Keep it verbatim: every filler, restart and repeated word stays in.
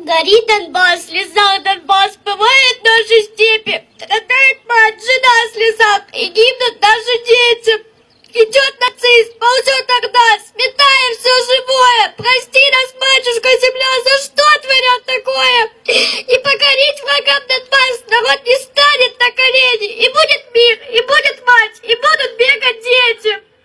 Горит Донбасс, в слезах Донбасс, пылает наши степи. Страдает мать, жена в слезах, и гибнут наши дети. Идет нацист, ползет Орда, сметая все живое. Прости нас, матушка земля, за что творят такое? И покорить врагам Донбасс народ не станет на колени. И будет мир, и будет мать, и будут бегать дети.